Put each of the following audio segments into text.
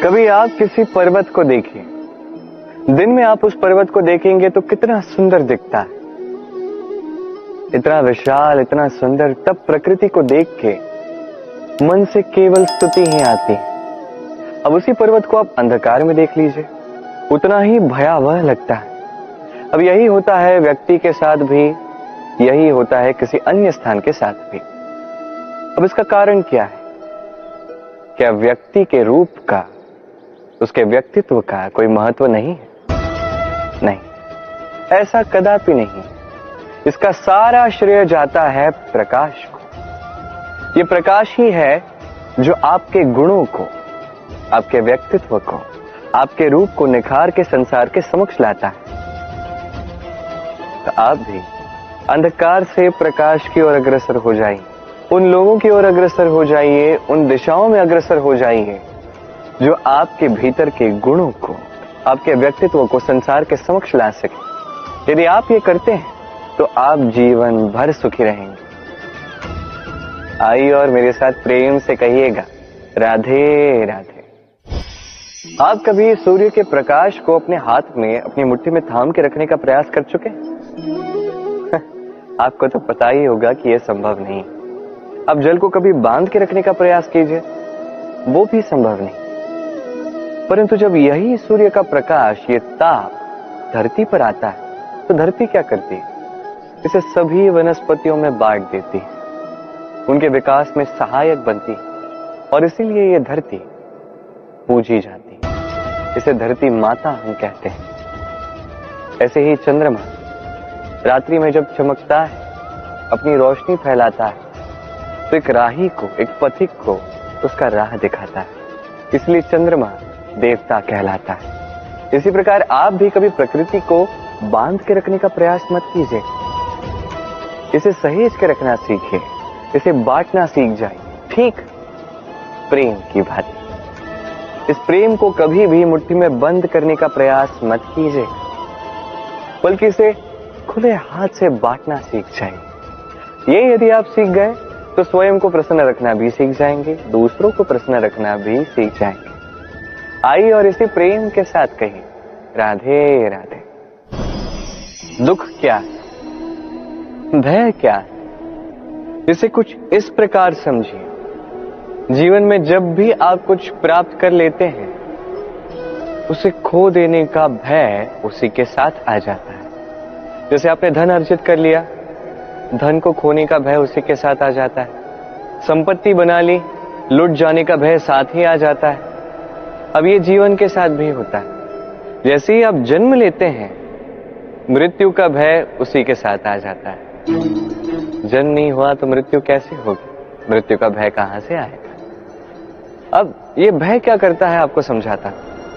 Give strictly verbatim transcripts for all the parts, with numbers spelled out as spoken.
कभी आप किसी पर्वत को देखिए, दिन में आप उस पर्वत को देखेंगे तो कितना सुंदर दिखता है, इतना विशाल, इतना सुंदर। तब प्रकृति को देख के मन से केवल स्तुति ही आती है। अब उसी पर्वत को आप अंधकार में देख लीजिए, उतना ही भयावह लगता है। अब यही होता है व्यक्ति के साथ भी, यही होता है किसी अन्य स्थान के साथ भी। अब इसका कारण क्या है? क्या व्यक्ति के रूप का, उसके व्यक्तित्व का कोई महत्व नहीं है? नहीं, ऐसा कदापि नहीं। इसका सारा श्रेय जाता है प्रकाश को। ये प्रकाश ही है जो आपके गुणों को, आपके व्यक्तित्व को, आपके रूप को निखार के संसार के समक्ष लाता है। तो आप भी अंधकार से प्रकाश की ओर अग्रसर हो जाइए, उन लोगों की ओर अग्रसर हो जाइए, उन दिशाओं में अग्रसर हो जाइए जो आपके भीतर के गुणों को, आपके व्यक्तित्व को संसार के समक्ष ला सके। यदि आप ये करते हैं तो आप जीवन भर सुखी रहेंगे। आइए और मेरे साथ प्रेम से कहिएगा, राधे राधे। आप कभी सूर्य के प्रकाश को अपने हाथ में, अपनी मुट्ठी में थाम के रखने का प्रयास कर चुके हैं? आपको तो पता ही होगा कि यह संभव नहीं। अब जल को कभी बांध के रखने का प्रयास कीजिए, वो भी संभव नहीं। परंतु जब यही सूर्य का प्रकाश, ये ताप धरती पर आता है तो धरती क्या करती है? इसे सभी वनस्पतियों में बांट देती है, उनके विकास में सहायक बनती है, और इसीलिए ये धरती पूजी जाती है। इसे धरती माता हम कहते हैं। ऐसे ही चंद्रमा रात्रि में जब चमकता है, अपनी रोशनी फैलाता है, तो एक राही को, एक पथिक को उसका राह दिखाता है। इसलिए चंद्रमा देवता कहलाता है। इसी प्रकार आप भी कभी प्रकृति को बांध के रखने का प्रयास मत कीजिए। इसे सहेज के रखना सीखिए, इसे बांटना सीख जाए, ठीक प्रेम की भांति। इस प्रेम को कभी भी मुट्ठी में बंद करने का प्रयास मत कीजिए, बल्कि इसे खुले हाथ से बांटना सीख जाइए। ये यदि आप सीख गए तो स्वयं को प्रसन्न रखना भी सीख जाएंगे, दूसरों को प्रसन्न रखना भी सीख जाएंगे। आइए और इसी प्रेम के साथ कहिए, राधे राधे। दुख क्या है? भय क्या है? इसे कुछ इस प्रकार समझिए, जीवन में जब भी आप कुछ प्राप्त कर लेते हैं, उसे खो देने का भय उसी के साथ आ जाता है। जैसे आपने धन अर्जित कर लिया, धन को खोने का भय उसी के साथ आ जाता है। संपत्ति बना ली, लुट जाने का भय साथ ही आ जाता है। अब ये जीवन के साथ भी होता है। जैसे ही आप जन्म लेते हैं, मृत्यु का भय उसी के साथ आ जाता है। जन्म नहीं हुआ तो मृत्यु कैसे होगी? मृत्यु का भय कहां से आएगा? अब ये भय क्या करता है आपको समझाता।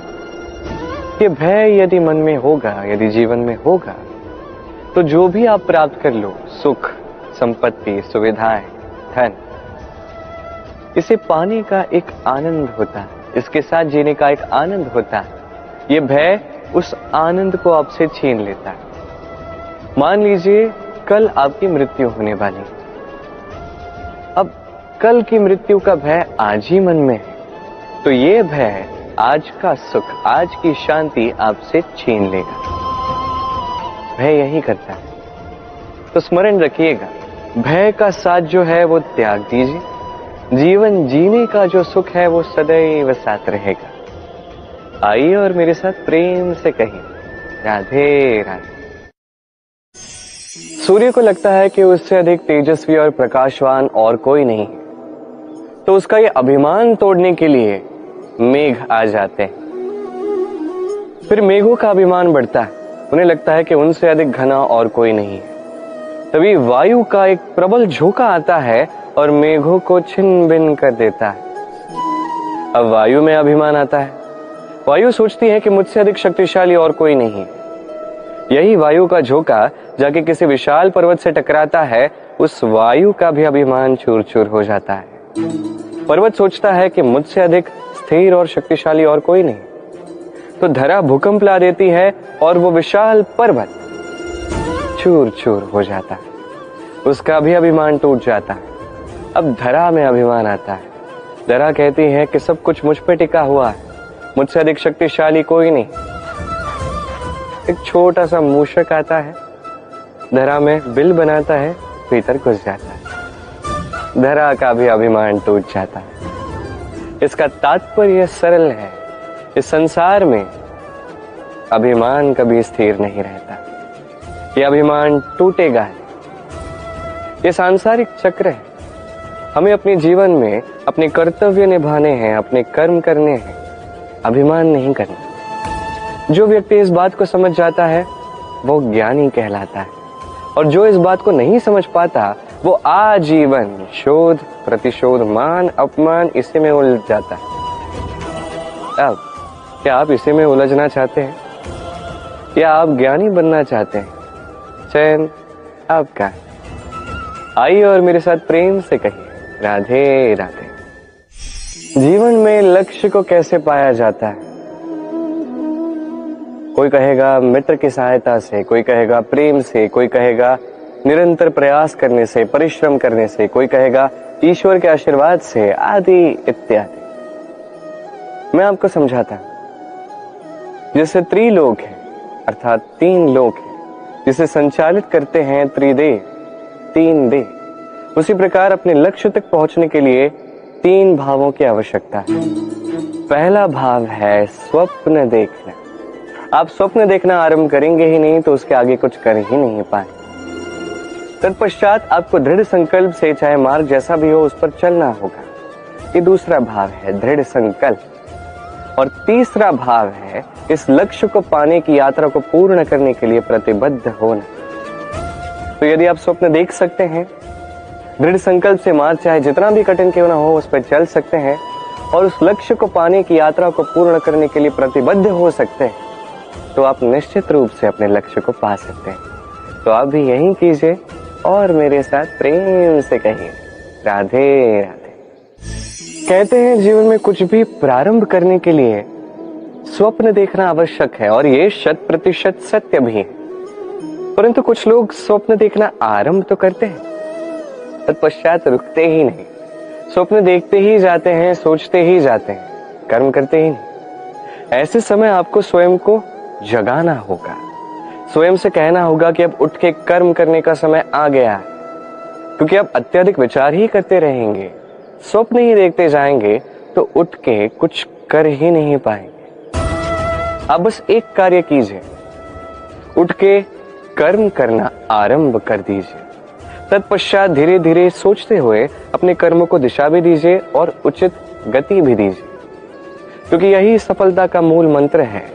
ये भय यदि मन में होगा, यदि जीवन में होगा, तो जो भी आप प्राप्त कर लो, सुख, संपत्ति, सुविधाएं, धन, इसे पाने का एक आनंद होता है, इसके साथ जीने का एक आनंद होता है। ये भय उस आनंद को आपसे छीन लेता है। मान लीजिए कल आपकी मृत्यु होने वाली है। अब कल की मृत्यु का भय आज ही मन में है, तो ये भय आज का सुख, आज की शांति आपसे छीन लेगा। भय यही करता है। तो स्मरण रखिएगा, भय का साथ जो है वो त्याग दीजिए। जीवन जीने का जो सुख है वो सदैव साथ रहेगा। आइए और मेरे साथ प्रेम से कहिए, राधे राधे। सूर्य को लगता है कि उससे अधिक तेजस्वी और प्रकाशवान और कोई नहीं है, तो उसका ये अभिमान तोड़ने के लिए मेघ आ जाते हैं। फिर मेघों का अभिमान बढ़ता है, उन्हें लगता है कि उनसे अधिक घना और कोई नहीं है। तभी वायु का एक प्रबल झोंका आता है और मेघों को छिन्न भिन्न कर देता है। अब वायु में अभिमान आता है। वायु सोचती है कि मुझसे अधिक शक्तिशाली और कोई नहीं है। यही वायु का झोंका जाके किसी विशाल पर्वत से टकराता है, उस वायु का भी अभिमान चूर चूर हो जाता है। पर्वत सोचता है कि मुझसे अधिक स्थिर और शक्तिशाली और कोई नहीं, तो धरा भूकंप ला देती है और वो विशाल पर्वत चूर चूर हो जाता है, उसका भी अभिमान टूट जाता है। अब धरा में अभिमान आता है। धरा कहती है कि सब कुछ मुझ पे टिका हुआ है, मुझसे अधिक शक्तिशाली कोई नहीं। एक छोटा सा मूषक आता है, धरा में बिल बनाता है, भीतर घुस जाता है, धरा का भी अभिमान टूट जाता है। इसका तात्पर्य सरल है, इस संसार में अभिमान कभी स्थिर नहीं रहता, ये अभिमान टूटेगा। ये सांसारिक चक्र है, हमें अपने जीवन में अपने कर्तव्य निभाने हैं, अपने कर्म करने हैं, अभिमान नहीं करना। जो व्यक्ति इस बात को समझ जाता है वो ज्ञानी कहलाता है, और जो इस बात को नहीं समझ पाता वो आजीवन शोध प्रतिशोध मान अपमान इसी में उलझ जाता है। अब क्या आप इसी में उलझना चाहते हैं या आप ज्ञानी बनना चाहते हैं? चयन आपका। आइए और मेरे साथ प्रेम से कहिए राधे राधे। जीवन में लक्ष्य को कैसे पाया जाता है? कोई कहेगा मित्र की सहायता से, कोई कहेगा प्रेम से, कोई कहेगा निरंतर प्रयास करने से, परिश्रम करने से, कोई कहेगा ईश्वर के आशीर्वाद से, आदि इत्यादि। मैं आपको समझाता हूं। जैसे त्रिलोक है अर्थात तीन लोक है, जिसे संचालित करते हैं त्रिदेव, तीन देव, उसी प्रकार अपने लक्ष्य तक पहुंचने के लिए तीन भावों की आवश्यकता है। पहला भाव है स्वप्न देखना। आप स्वप्न देखना आरंभ करेंगे ही नहीं तो उसके आगे कुछ कर ही नहीं पाए। तत्पश्चात आपको दृढ़ संकल्प से चाहे मार्ग जैसा भी हो उस पर चलना होगा। ये दूसरा भाव है दृढ़ संकल्प। और तीसरा भाव है इस लक्ष्य को पाने की यात्रा को पूर्ण करने के लिए प्रतिबद्ध होना। तो यदि आप स्वप्न देख सकते हैं, दृढ़ संकल्प से मार्ग चाहे जितना भी कठिन क्यों ना हो उस पर चल सकते हैं, और उस लक्ष्य को पाने की यात्रा को पूर्ण करने के लिए प्रतिबद्ध हो सकते हैं, तो आप निश्चित रूप से अपने लक्ष्य को पा सकते हैं। तो आप भी यही कीजिए और मेरे साथ प्रेम से कहिए राधे राधे। कहते हैं जीवन में कुछ भी प्रारंभ करने के लिए स्वप्न देखना आवश्यक है, और ये शत प्रतिशत सत्य भी है। परंतु कुछ लोग स्वप्न देखना आरंभ तो करते हैं, तत्पश्चात रुकते ही नहीं। स्वप्न देखते ही जाते हैं, सोचते ही जाते हैं, कर्म करते ही नहीं। ऐसे समय आपको स्वयं को जगाना होगा, स्वयं से कहना होगा कि अब उठ के कर्म करने का समय आ गया। क्योंकि आप अत्यधिक विचार ही करते रहेंगे, स्वप्न ही देखते जाएंगे, तो उठ के कुछ कर ही नहीं पाएंगे। आप बस एक कार्य कीजिए, उठ के कर्म करना आरंभ कर दीजिए। तत्पश्चात धीरे धीरे सोचते हुए अपने कर्म को दिशा भी दीजिए और उचित गति भी दीजिए, क्योंकि यही सफलता का मूल मंत्र है।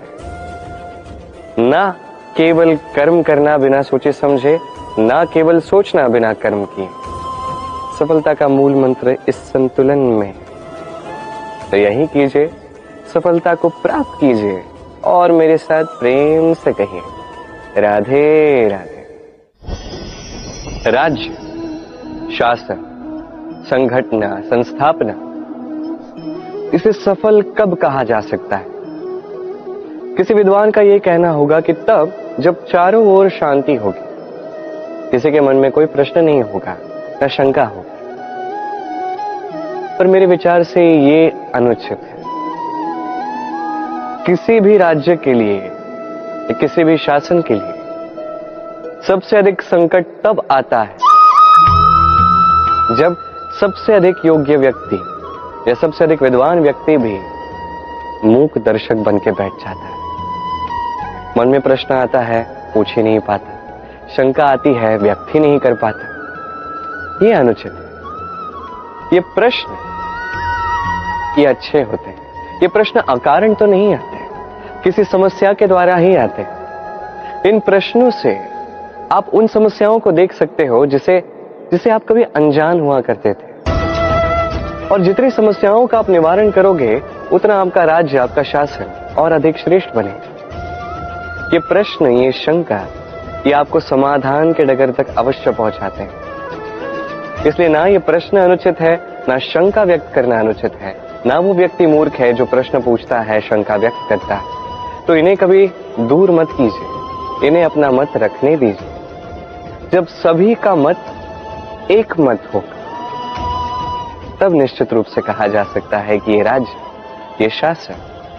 ना केवल कर्म करना बिना सोचे समझे, ना केवल सोचना बिना कर्म किए। सफलता का मूल मंत्र इस संतुलन में। तो यही कीजिए, सफलता को प्राप्त कीजिए और मेरे साथ प्रेम से कहिए राधे राधे। राज्य, शासन, संगठना, संस्थापना, इसे सफल कब कहा जा सकता है? किसी विद्वान का यह कहना होगा कि तब जब चारों ओर शांति होगी, किसी के मन में कोई प्रश्न नहीं होगा, न शंका होगी। पर मेरे विचार से ये अनुचित है। किसी भी राज्य के लिए, किसी भी शासन के लिए सबसे अधिक संकट तब आता है जब सबसे अधिक योग्य व्यक्ति या सबसे अधिक विद्वान व्यक्ति भी मूक दर्शक बन के बैठ जाता है। मन में प्रश्न आता है, पूछ ही नहीं पाता, शंका आती है, व्यक्त ही नहीं कर पाता। ये अनुचित है। ये प्रश्न ये अच्छे होते हैं। ये प्रश्न अकारण तो नहीं आते, किसी समस्या के द्वारा ही आते हैं। इन प्रश्नों से आप उन समस्याओं को देख सकते हो जिसे जिसे आप कभी अनजान हुआ करते थे, और जितनी समस्याओं का आप निवारण करोगे उतना आपका राज्य, आपका शासन और अधिक श्रेष्ठ बनेगा। ये प्रश्न, ये शंका, ये आपको समाधान के डगर तक अवश्य पहुंचाते हैं। इसलिए ना ये प्रश्न अनुचित है, ना शंका व्यक्त करना अनुचित है, ना वो व्यक्ति मूर्ख है जो प्रश्न पूछता है, शंका व्यक्त करता है। तो इन्हें कभी दूर मत कीजिए, इन्हें अपना मत रखने दीजिए। जब सभी का मत एक मत होगा, तब निश्चित रूप से कहा जा सकता है कि ये राज्य, ये शासन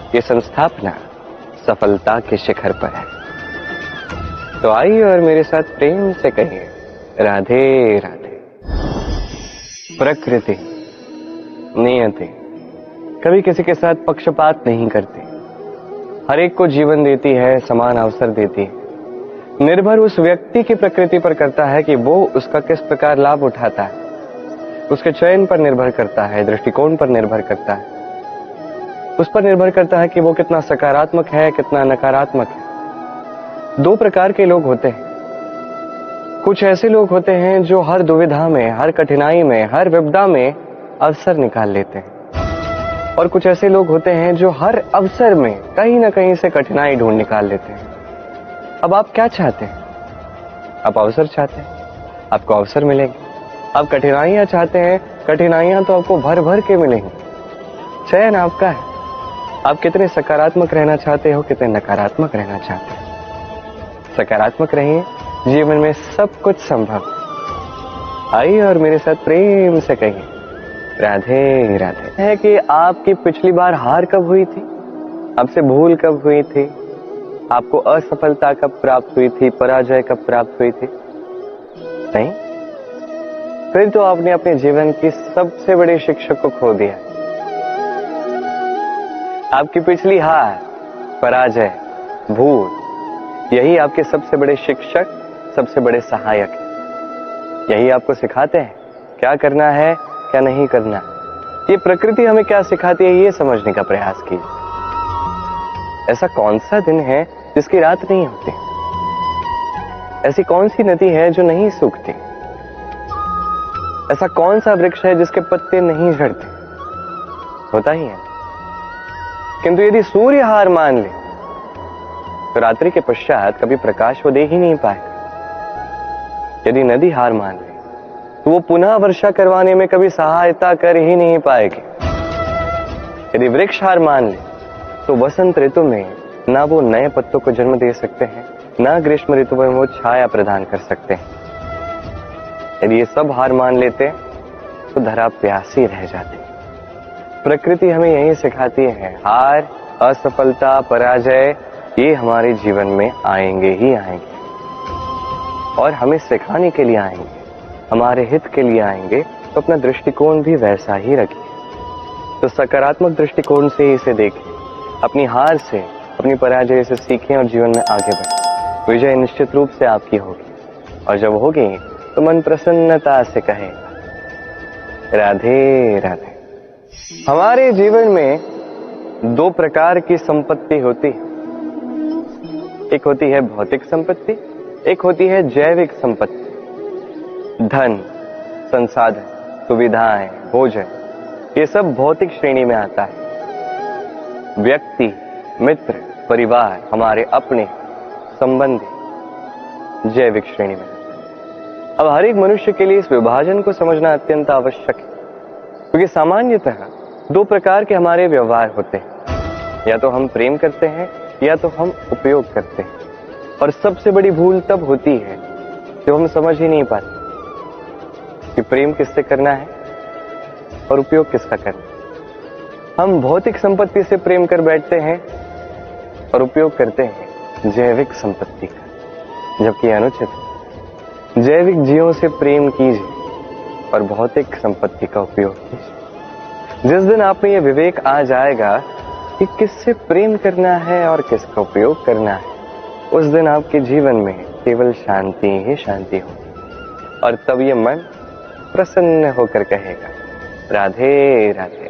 ये संस्थापना सफलता के शिखर पर है। तो आइए और मेरे साथ प्रेम से कहिए, राधे राधे। प्रकृति, नियति कभी किसी के साथ पक्षपात नहीं करती, हर एक को जीवन देती है, समान अवसर देती है। निर्भर उस व्यक्ति की प्रकृति पर करता है कि वो उसका किस प्रकार लाभ उठाता है, उसके चयन पर निर्भर करता है, दृष्टिकोण पर निर्भर करता है, उस पर निर्भर करता है कि वो कितना सकारात्मक है, कितना नकारात्मक है। दो प्रकार के लोग होते हैं। कुछ ऐसे लोग होते हैं जो हर दुविधा में, हर कठिनाई में, हर विपदा में अवसर निकाल लेते हैं, और कुछ ऐसे लोग होते हैं जो हर अवसर में कहीं ना कहीं से कठिनाई ढूंढ निकाल लेते हैं। अब आप क्या चाहते हैं? आप अवसर चाहते हैं, आपको अवसर मिलेंगे। आप कठिनाइयां चाहते हैं, कठिनाइयां तो आपको भर भर के मिलेंगी। चयन आपका है, आप कितने सकारात्मक रहना चाहते हो, कितने नकारात्मक रहना चाहते हो। सकारात्मक रहिए, जीवन में सब कुछ संभव। आइए और मेरे साथ प्रेम से कहिए, राधे राधे। है कि आपकी पिछली बार हार कब हुई थी, आपसे भूल कब हुई थी, आपको असफलता कब प्राप्त हुई थी, पराजय कब प्राप्त हुई थी? नहीं? फिर तो आपने अपने जीवन की सबसे बड़े शिक्षक को खो दिया। आपकी पिछली हार, पराजय, भूल, यही आपके सबसे बड़े शिक्षक, सबसे बड़े सहायक हैं। यही आपको सिखाते हैं क्या करना है, क्या नहीं करना है। ये प्रकृति हमें क्या सिखाती है, ये समझने का प्रयास कीजिए। ऐसा कौन सा दिन है जिसकी रात नहीं होती? ऐसी कौन सी नदी है जो नहीं सूखती? ऐसा कौन सा वृक्ष है जिसके पत्ते नहीं झड़ते? होता ही है। किंतु यदि सूर्य हार मान ले तो रात्रि के पश्चात कभी प्रकाश वो दे ही नहीं पाएगा। यदि नदी हार मान ले तो वो पुनः वर्षा करवाने में कभी सहायता कर ही नहीं पाएगी। यदि वृक्ष हार मान ले तो वसंत ऋतु में ना वो नए पत्तों को जन्म दे सकते हैं, ना ग्रीष्म ऋतु में वो छाया प्रदान कर सकते हैं। यदि ये सब हार मान लेते तो धरा प्यासी रह जाती। प्रकृति हमें यही सिखाती है, हार, असफलता, पराजय ये हमारे जीवन में आएंगे ही आएंगे, और हमें सिखाने के लिए आएंगे, हमारे हित के लिए आएंगे। तो अपना दृष्टिकोण भी वैसा ही रखिए। तो सकारात्मक दृष्टिकोण से इसे देखें, अपनी हार से, अपनी पराजय से सीखें और जीवन में आगे बढ़ें। विजय निश्चित रूप से आपकी होगी, और जब होगी तो मन प्रसन्नता से कहेगा, राधे राधे। हमारे जीवन में दो प्रकार की संपत्ति होती है। एक होती है भौतिक संपत्ति, एक होती है जैविक संपत्ति। धन, संसाधन, सुविधाएं, भोजन, ये सब भौतिक श्रेणी में आता है। व्यक्ति, मित्र, परिवार, हमारे अपने संबंधी जैविक श्रेणी में। अब हर एक मनुष्य के लिए इस विभाजन को समझना अत्यंत आवश्यक है, क्योंकि सामान्यतः दो प्रकार के हमारे व्यवहार होते हैं। या तो हम प्रेम करते हैं, या तो हम उपयोग करते हैं। और सबसे बड़ी भूल तब होती है जब हम समझ ही नहीं पाते कि प्रेम किससे करना है और उपयोग किसका करना है। हम भौतिक संपत्ति से प्रेम कर बैठते हैं और उपयोग करते हैं जैविक संपत्ति का, जबकि अनुचित है। जैविक जीवों से प्रेम कीजिए और भौतिक संपत्ति का उपयोग कीजिए। जिस दिन आप में यह विवेक आ जाएगा कि किससे प्रेम करना है और किसका उपयोग करना है, उस दिन आपके जीवन में केवल शांति ही शांति होगी, और तब ये मन प्रसन्न होकर कहेगा, राधे राधे।